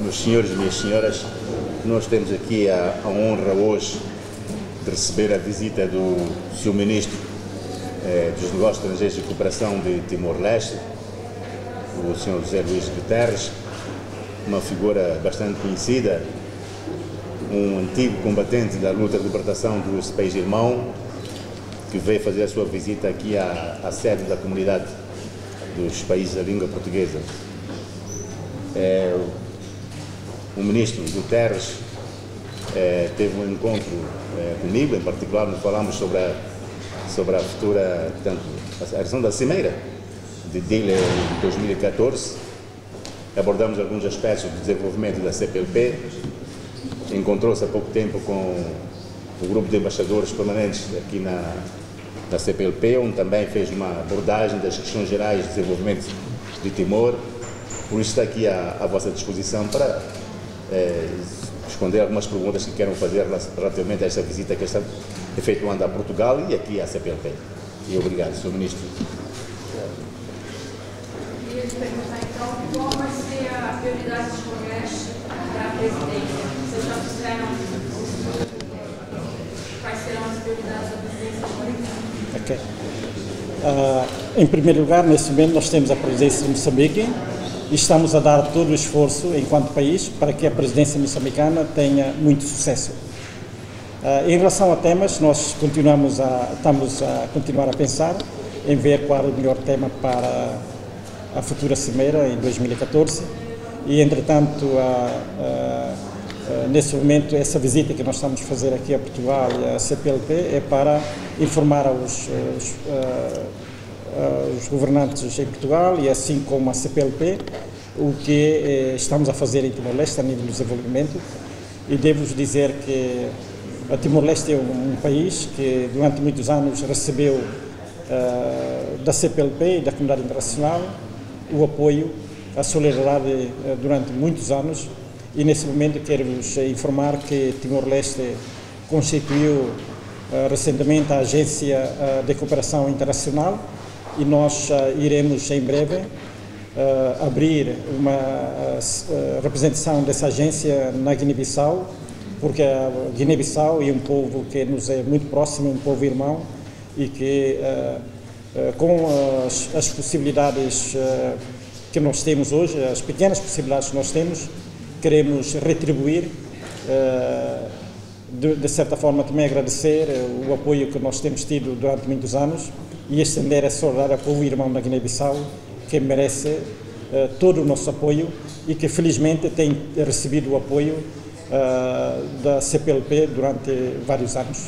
meus senhores e minhas senhoras, nós temos aqui a honra hoje de receber a visita do Sr. Ministro dos Negócios Estrangeiros e Cooperação de Timor-Leste, o Sr. José Luís Guterres, uma figura bastante conhecida, um antigo combatente da luta de libertação dos país irmão, que veio fazer a sua visita aqui à sede da comunidade dos países da língua portuguesa. O ministro Guterres teve um encontro comigo, em particular nós falamos sobre a futura, portanto, a questão da cimeira de Dili em 2014, abordamos alguns aspectos do desenvolvimento da CPLP, encontrou-se há pouco tempo com o grupo de embaixadores permanentes aqui na CPLP, onde também fez uma abordagem das questões gerais de desenvolvimento de Timor. Por isso está aqui à vossa disposição para responder algumas perguntas que queiram fazer relativamente a esta visita que está efetuando a Portugal e aqui à CPLP. E obrigado, Sr. Ministro. Queria te perguntar então, qual vai ser a prioridade do Timor-Leste para a presidência? Vocês já fizeram quais serão as prioridades da presidência timor-lense? Ok. Em primeiro lugar, neste momento nós temos a presidência de Moçambique e estamos a dar todo o esforço enquanto país para que a presidência moçambicana tenha muito sucesso. Em relação a temas, nós estamos a continuar a pensar em ver qual é o melhor tema para a futura cimeira em 2014 e, entretanto, nesse momento, essa visita que nós estamos a fazer aqui a Portugal e a CPLP é para informar os governantes em Portugal e assim como a CPLP o que estamos a fazer em Timor-Leste a nível do desenvolvimento. E devo-vos dizer que a Timor-Leste é um país que durante muitos anos recebeu da CPLP e da comunidade internacional o apoio, a solidariedade durante muitos anos, e nesse momento quero-vos informar que Timor-Leste constituiu recentemente a Agência de Cooperação Internacional e nós iremos em breve abrir uma representação dessa agência na Guiné-Bissau, porque a Guiné-Bissau é um povo que nos é muito próximo, um povo irmão, e que com as possibilidades que nós temos hoje, as pequenas possibilidades que nós temos, queremos retribuir, de certa forma também agradecer o apoio que nós temos tido durante muitos anos e estender a solidariedade ao povo irmão da Guiné-Bissau, que merece todo o nosso apoio e que felizmente tem recebido o apoio da CPLP durante vários anos.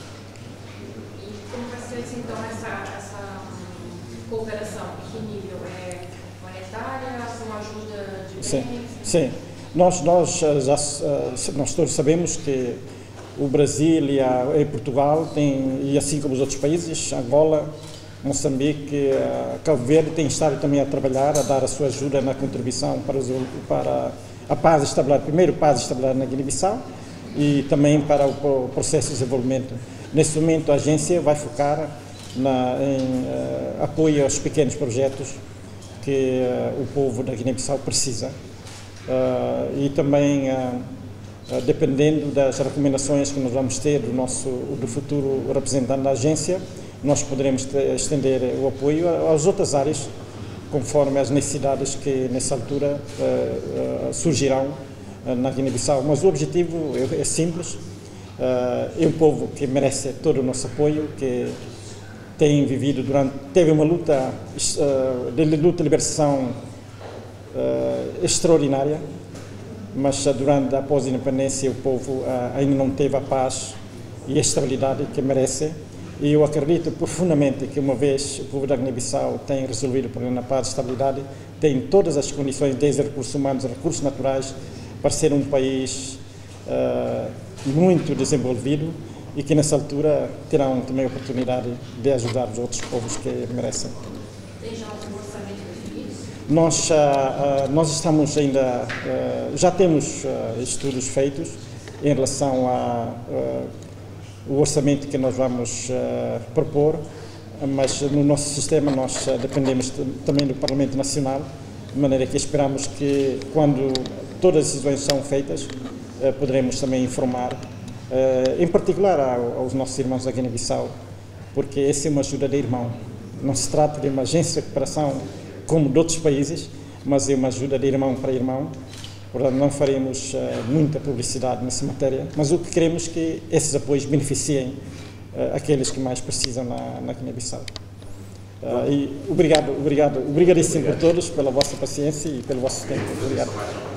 E como vai ser então essa cooperação? Que nível? É monetária, com ajuda de bens? Sim. Nós todos sabemos que o Brasil e Portugal e assim como os outros países, Angola, Moçambique, Cabo Verde, têm estado também a trabalhar, a dar a sua ajuda na contribuição para a paz e estabilidade, primeiro paz e estabilidade na Guiné-Bissau e também para o processo de desenvolvimento. Neste momento a agência vai focar em apoio aos pequenos projetos que o povo da Guiné-Bissau precisa. E também, dependendo das recomendações que nós vamos ter do futuro representante da agência, nós poderemos estender o apoio às outras áreas, conforme as necessidades que nessa altura surgirão na Guiné-Bissau. Mas o objetivo é simples, é um povo que merece todo o nosso apoio, que teve uma luta de libertação extraordinária, mas após a independência o povo ainda não teve a paz e a estabilidade que merece, e eu acredito profundamente que uma vez o povo da Guiné-Bissau tem resolvido o problema da paz e estabilidade, tem todas as condições, desde recursos humanos a recursos naturais, para ser um país muito desenvolvido e que nessa altura terão também a oportunidade de ajudar os outros povos que merecem. Tem já um orçamento definido? Nós estamos ainda, já temos estudos feitos em relação ao orçamento que nós vamos propor, mas no nosso sistema nós dependemos também do Parlamento Nacional, de maneira que esperamos que quando todas as decisões são feitas, poderemos também informar, em particular aos nossos irmãos da Guiné-Bissau, porque essa é uma ajuda de irmão. Não se trata de uma agência de cooperação como de outros países, mas é uma ajuda de irmão para irmão. Portanto, não faremos muita publicidade nessa matéria, mas o que queremos é que esses apoios beneficiem aqueles que mais precisam na Guiné-Bissau. E obrigadíssimo por todos, pela vossa paciência e pelo vosso tempo. Obrigado.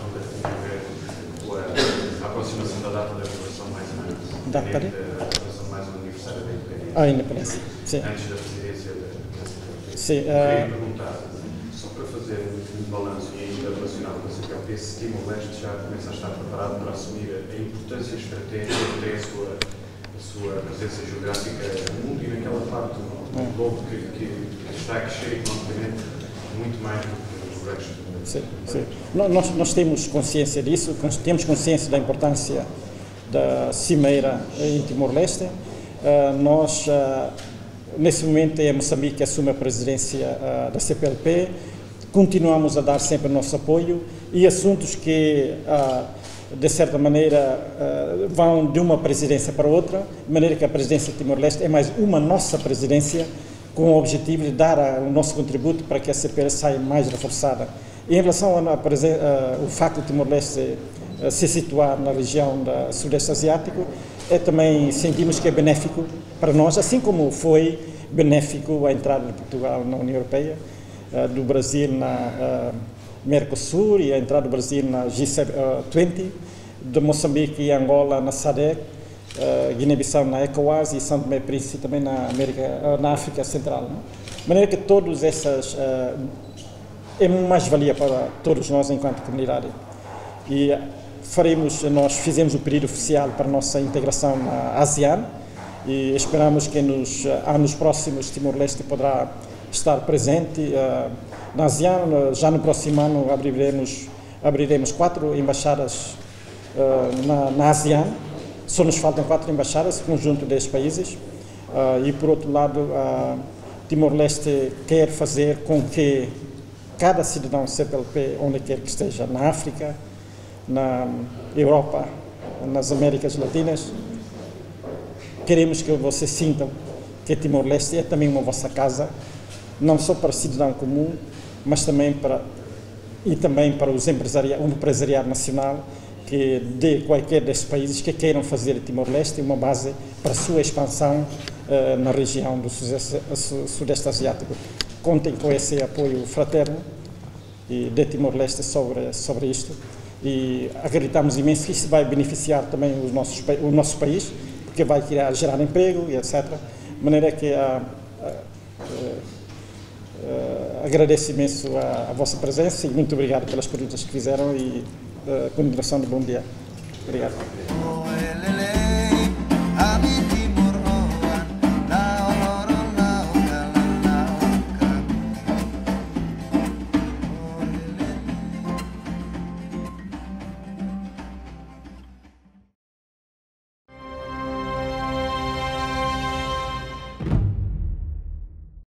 A aproximação da data da revolução mais ou menos. Data da revolução mais ou aniversário da independência. A independência, sim. Antes da presidência da Sim. Queria perguntar, só para fazer um balanço e ainda relacionado com a CPLP, se Timor-Leste já começa a estar preparado para assumir a importância estratégica que tem a sua presença geográfica no mundo e naquela parte do globo que está a crescer economicamente muito mais do que o resto do mundo. Sim, sim. Nós temos consciência disso, temos consciência da importância da cimeira em Timor-Leste. Nesse momento é Moçambique que assume a presidência da CPLP, continuamos a dar sempre o nosso apoio e assuntos que, de certa maneira, vão de uma presidência para outra, de maneira que a presidência de Timor-Leste é mais uma nossa presidência, com o objetivo de dar o nosso contributo para que a CPLP saia mais reforçada. Em relação ao facto de Timor-Leste se situar na região do Sudeste Asiático, também sentimos que é benéfico para nós, assim como foi benéfico a entrada de Portugal na União Europeia, do Brasil na Mercosul e a entrada do Brasil na G20, de Moçambique e Angola na SADC, Guiné-Bissau na ECOWAS e São Tomé e Príncipe também na África Central. De maneira que todas essas é mais-valia para todos nós enquanto comunidade. E nós fizemos o pedido oficial para a nossa integração na ASEAN e esperamos que nos anos próximos Timor-Leste poderá estar presente na ASEAN. Já no próximo ano abriremos 4 embaixadas na ASEAN. Só nos faltam 4 embaixadas, conjunto de 10 países. E por outro lado, Timor-Leste quer fazer com que cada cidadão CPLP, onde quer que esteja, na África, na Europa, nas Américas Latinas, queremos que vocês sintam que Timor-Leste é também uma vossa casa, não só para o cidadão comum, mas também para o empresariado nacional de qualquer desses países que queiram fazer de Timor-Leste uma base para a sua expansão na região do Sudeste Asiático. Contem com esse apoio fraterno de Timor-Leste sobre isto e acreditamos imenso que isso vai beneficiar também o nosso país, porque vai gerar emprego e etc. De maneira que agradeço imenso a vossa presença e muito obrigado pelas perguntas que fizeram e continuação de bom dia. Obrigado.